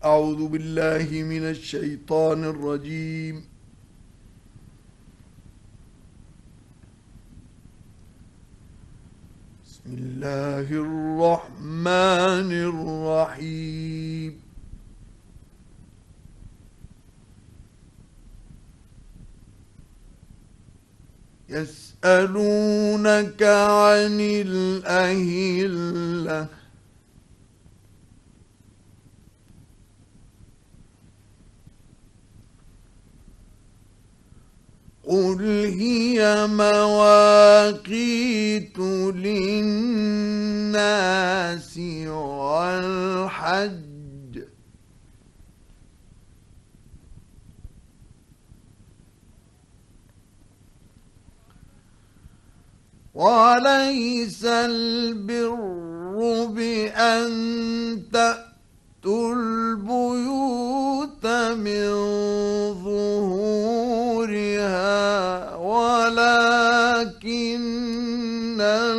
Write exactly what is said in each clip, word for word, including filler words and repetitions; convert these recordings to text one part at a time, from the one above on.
أعوذ بالله من الشيطان الرجيم. بسم الله الرحمن الرحيم. يسألونك عن الأهلة قل هي مواقيت للناس والحج وليس البر بأن تأتوا البيوت من ظهورها ولكن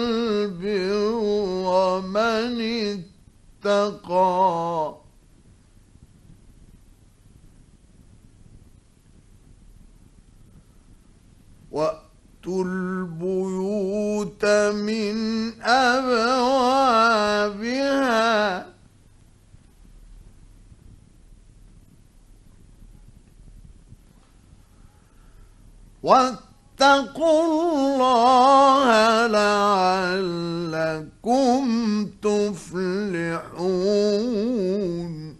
البر من اتقى وأتوا البيوت من أبوابها واتقوا الله لعلكم تفلحون.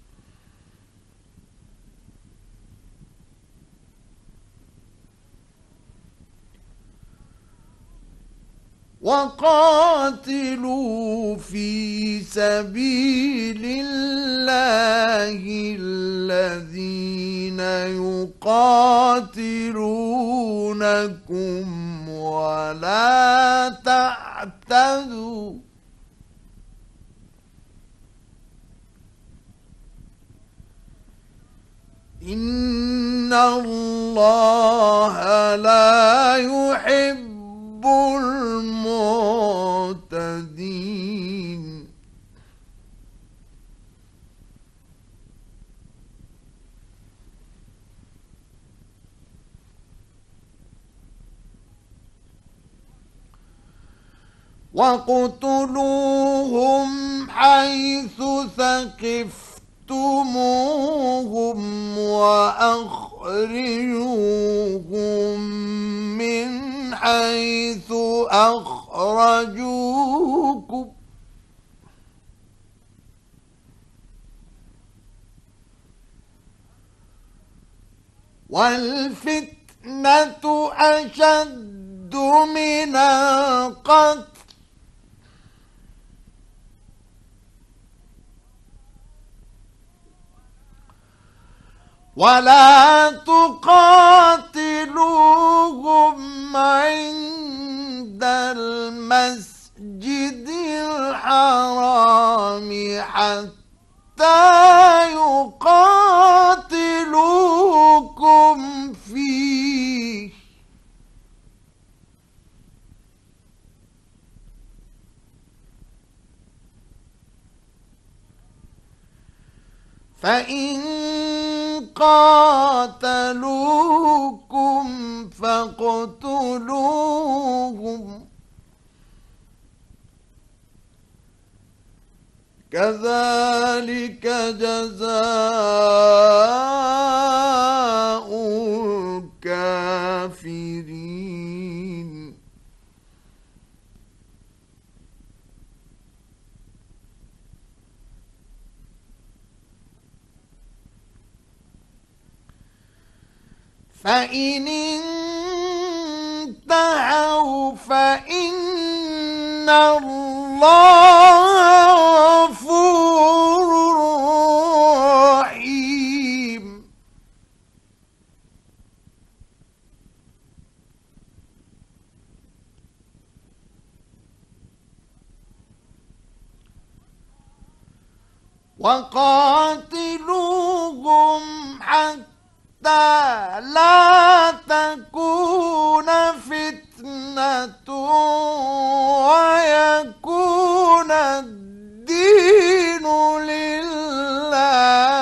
وقاتلوا في سبيل الله الذين يقاتلونكم ولا تعتدوا إن الله لا يحب المعتدين. وَاقْتُلُوهُمْ حَيْثُ ثَقِفْتُمُوهُمْ وَأَخْرِجُوهُمْ مِنْ حَيْثُ أَخْرَجُوكُمْ وَالْفِتْنَةُ أَشَدُّ مِنَ الْقَتْلِ ولا تقاتلوهم عند المسجد الحرام حتى يقاتلوكم فيه فإن قاتلوكم فاقتلوهم كذلك جزاء الكافرين. فإن انتهوا فإن الله غفور رحيم. وقاتلوهم حتى لا تكون فتنة ويكون الدين لله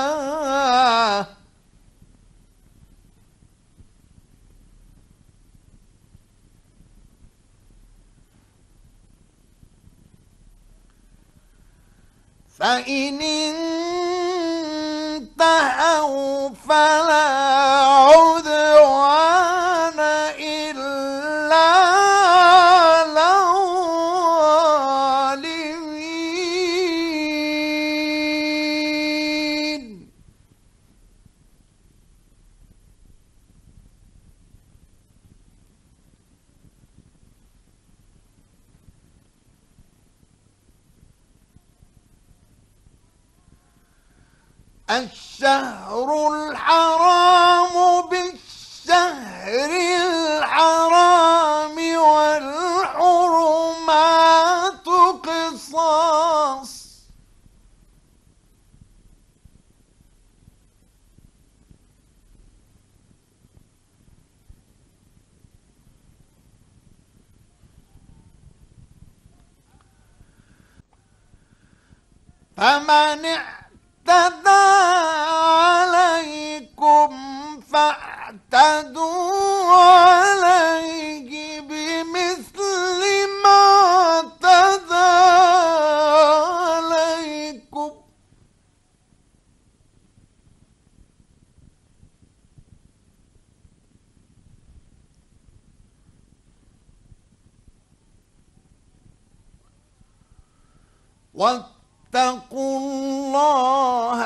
فإن انتهوا فلا عدوان إلا على الظالمين. الشهر الحرام بالشهر الحرام والحرمات قصاص. فمن اعتدى عليكم فاعتدوا عليه بمثل ما اعتدى عليكم. واتقوا الله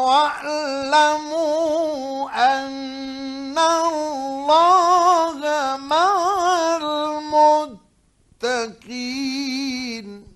واعلموا أن الله مع المتقين.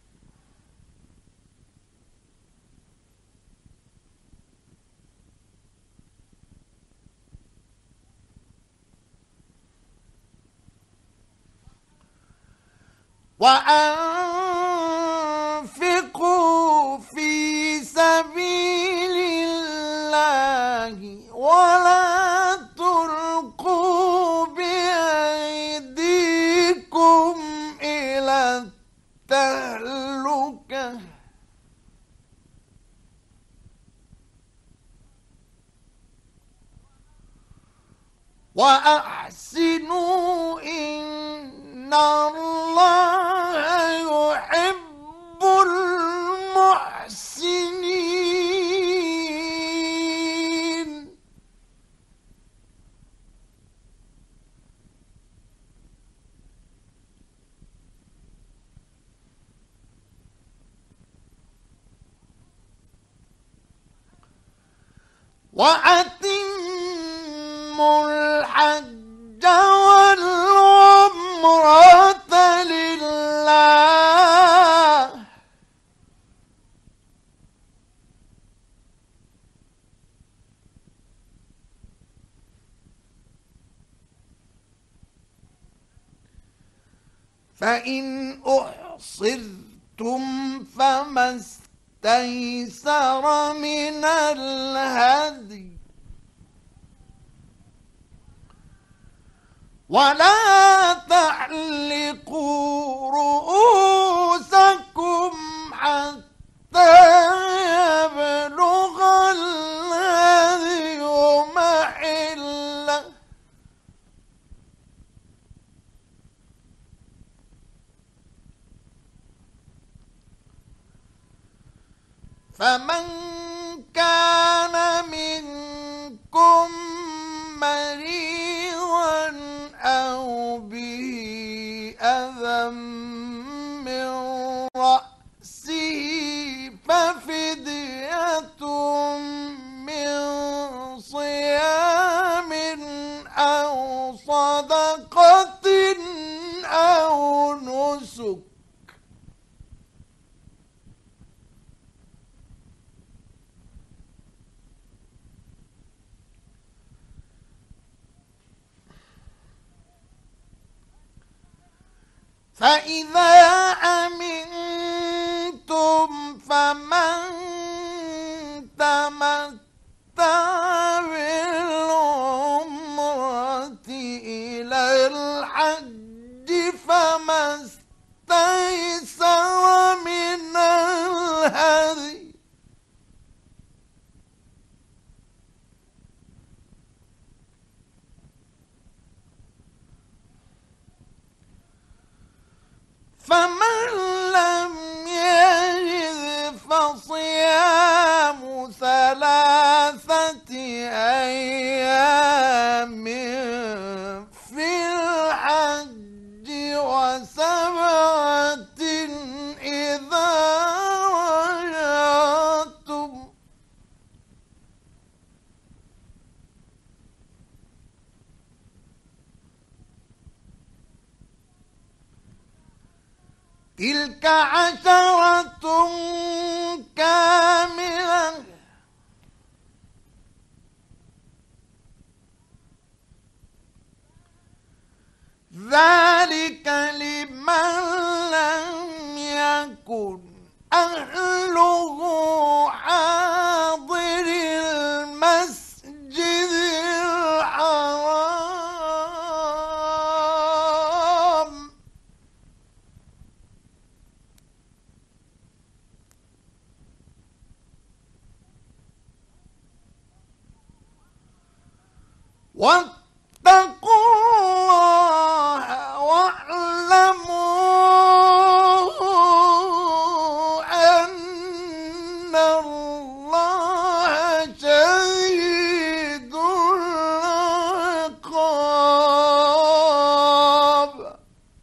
وأنفقوا في سبيل الله ولا تلقوا بأيديكم إلى التهلكة وأحسنوا إن الله يحب المحسنين. وأتموا الحج والعمرة لله فإن أحصرتم فما استيسر من الهدي ولا تحلقوا رؤوسكم حتى يبلغ الهدي محله فمن كان منكم مريضا أو به أذى من رأسه ففدية من صيام أو صدقة أو نسك فإذا أمنتم فمن تمتع بالعمرة إلى الحج فما استيسر من الهدي فمن لم يجد فصيام تلك عشرة كاملة. ذلك لمن لم يكن أهله حاضر المسجد الحرام واتقوا الله واعلموا أن الله شديد العقاب.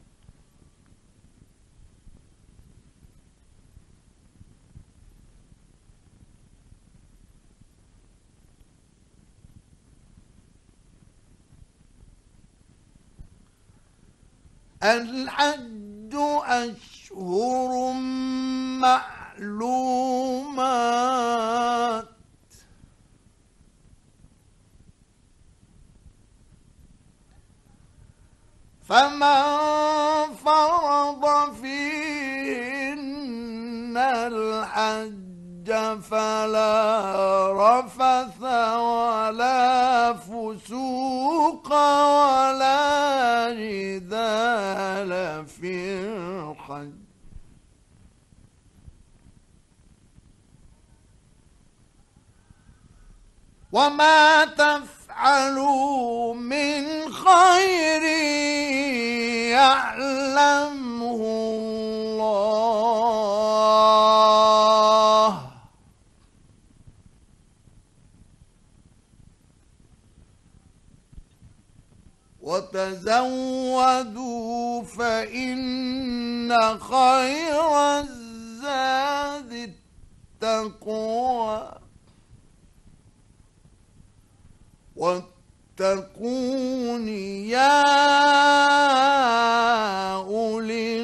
الحج أشهر معلومات، فمن فرض فيهن الحج فلا رفث ولا فسوق ولا جدال في الحج. وما تفعلوا من خير يعلمه الله، وتزودوا فإن خير الزاد التقوى، واتقون يا أولي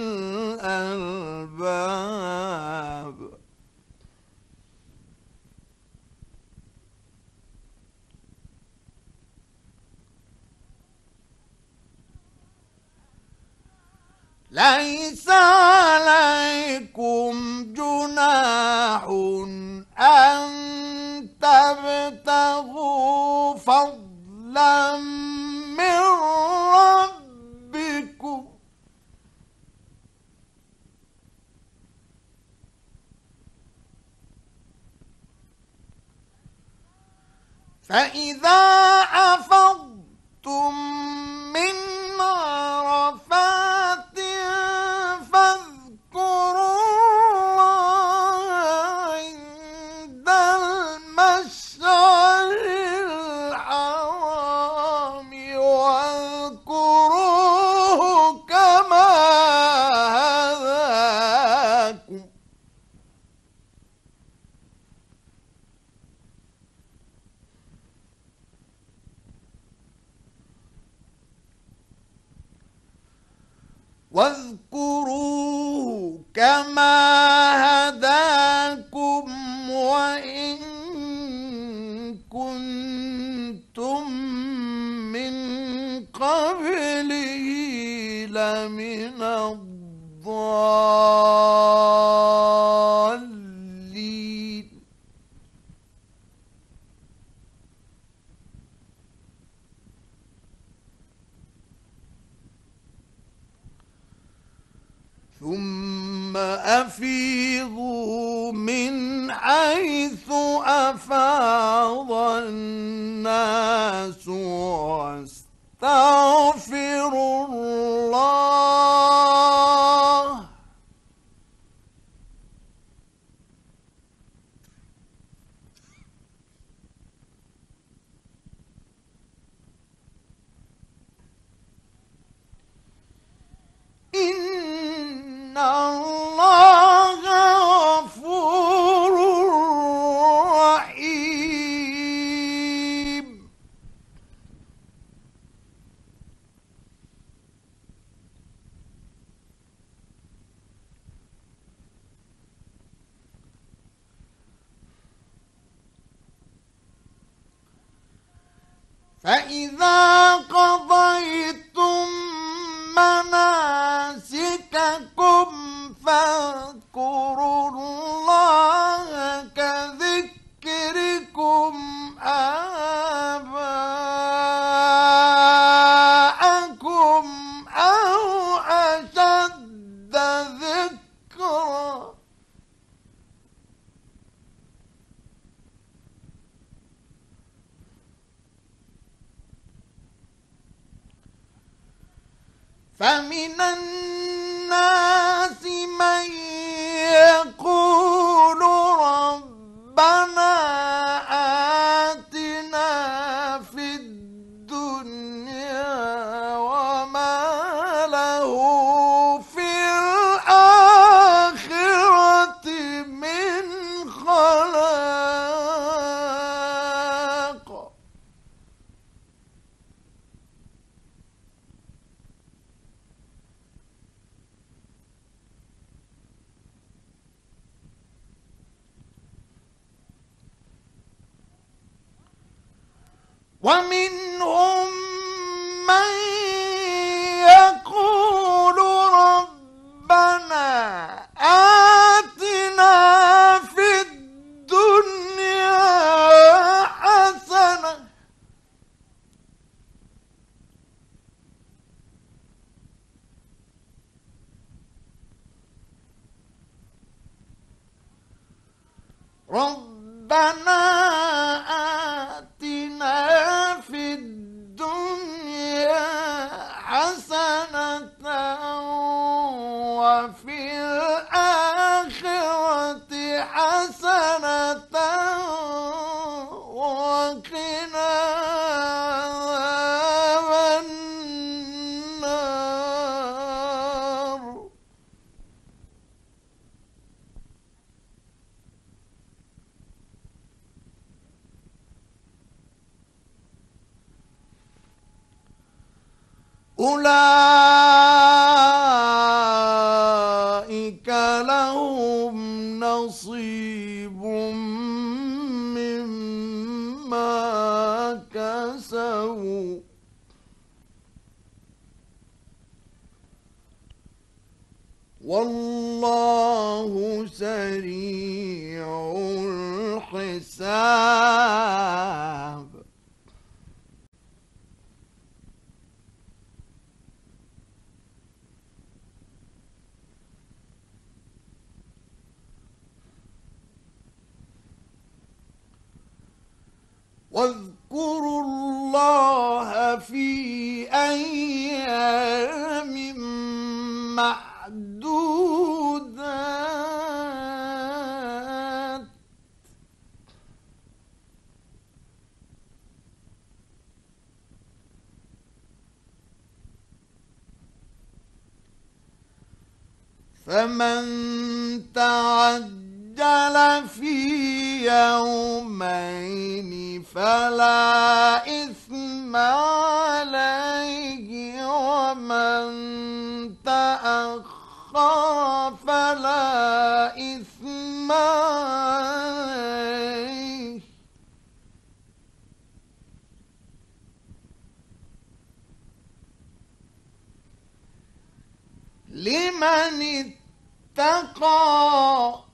الألباب. ليس عليكم جناح أن تبتغوا فضلا من ربكم، فإذا أفضتم من عرفات فاذكروا الله عند المشعر الحرام واذكروه كما هداكم. واذكروه كما هداكم وإن كنتم من قبله لمن الضالين. ثم أفيضوا من حيث أفاض الناس واستغفروا الله إن الله غفور رحيم. فإذا قضيتم مناسككم فاذكروا الله كذكركم آباءكم أو أشد ذكرا. فمن الناس من يقول ربنا آتنا في الدنيا وما له في الآخرة من خلاق. ومنهم من يقول ربنا آتنا في الدنيا حسنة ربنا آتنا في الدنيا حسنة وفي الآخرة حسنة وقنا عذاب النار. أولئك لهم نصيب مما كسبوا والله سريع الحساب. واذكروا الله في أيام معدودات فمن تعجل في يومين فلا إثم عليه ومن تأخر فلا إثم عليه لمن اتقى.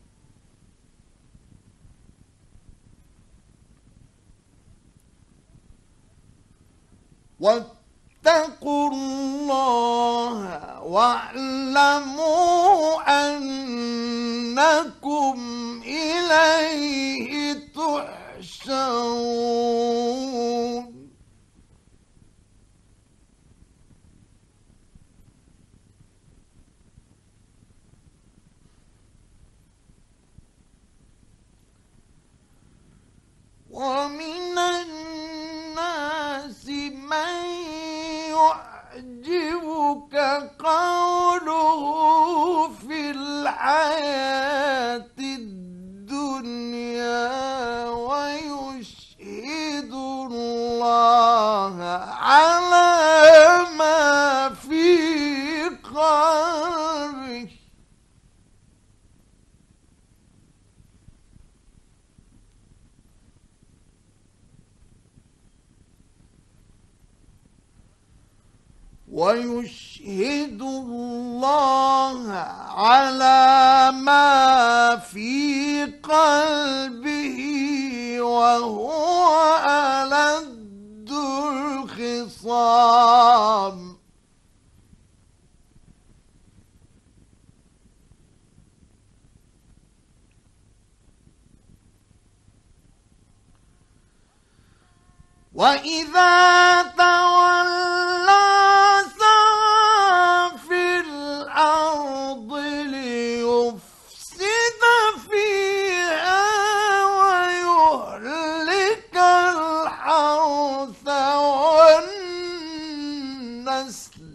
واتقوا الله واعلموا أنكم إليه تحشرون. ومن الناس من يعجبك قوله في الحياة الدنيا ويشهد الله على ما في قلبه ويشهدوا الله على ما في قلبه وهو ألد الخصام. وإذا تولى سعى في الأرض ليفسد فيها ويهلك الحرث والنسل.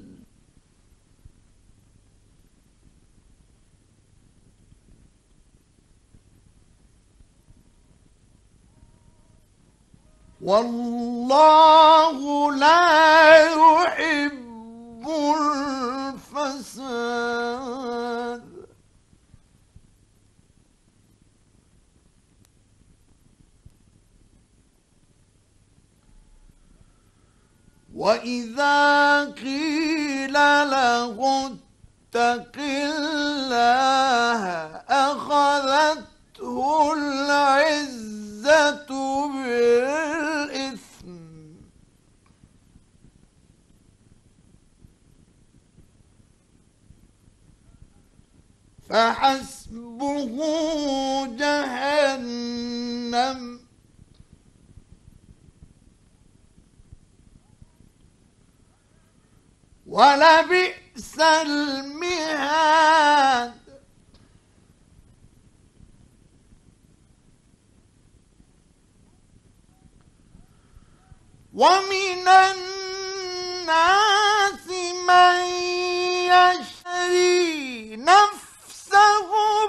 والله لا يحب الفساد. وإذا قيل له اتق الله أخذته العزة بالإثم فحسبه جهنم ولبئس المهاد. ومن الناس من يشري نفسه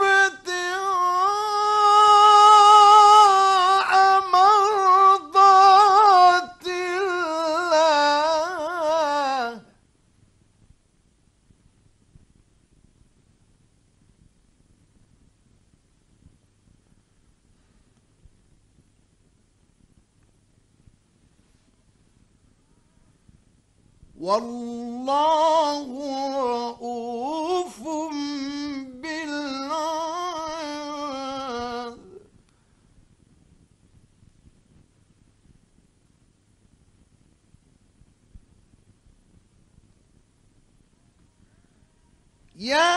ابتغاء مرضات الله والله رؤوف بالعباد. يا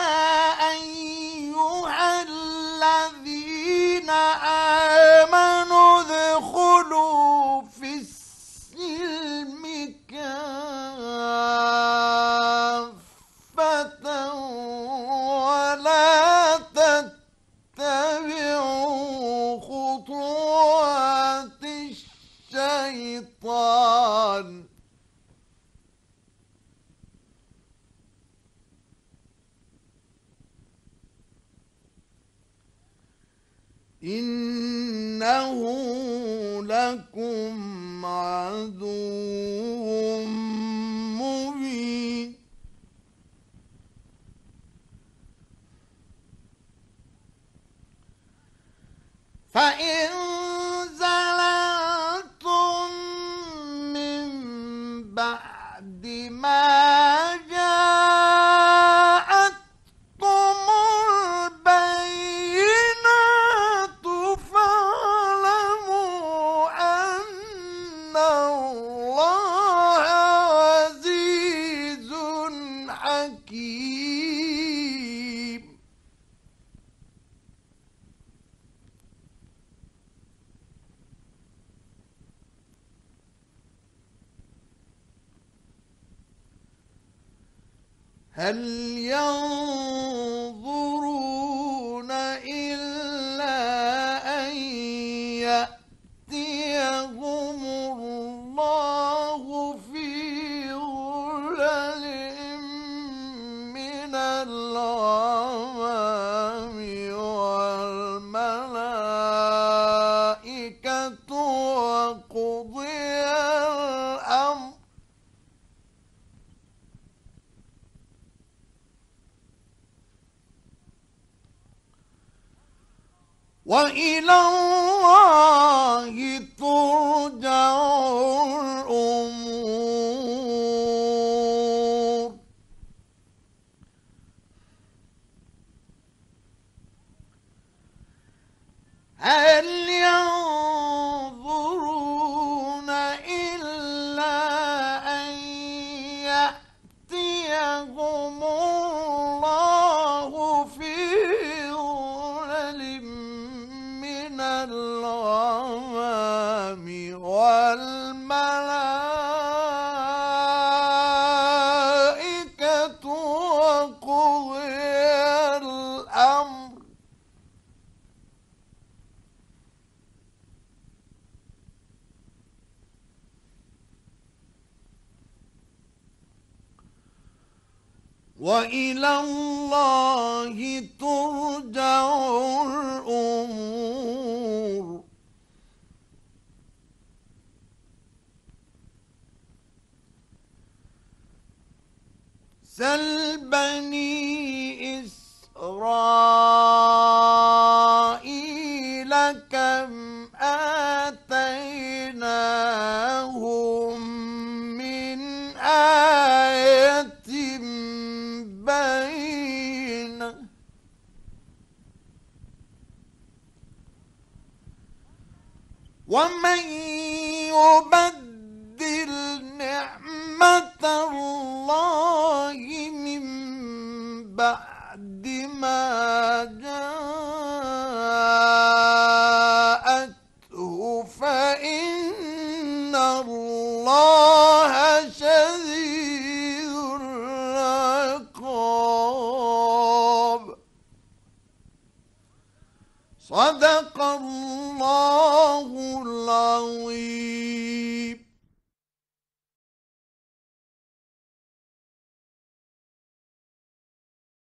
أيها الذين آمنوا ادخلوا في السلم كافة ولا تتبعوا خطوات الشيطان إنه لكم عدو مبين. فإن زللتم من بعد ما جاءتكم البينات فاعلموا أن الله عزيز حكيم. هل ينظرون إلا أن يأتيهم الله في ظلل من الغمام والملائكة وقضي الأمر وإلى الله ترجع الأمور. وإلى الله ترجع الأمور. سل بني إسرائيل كم آتيناهم من آية بينة ومن يبدل نعمة الله من بعد ما جاءته فإن الله شديد العقاب. صدق الله العظيم.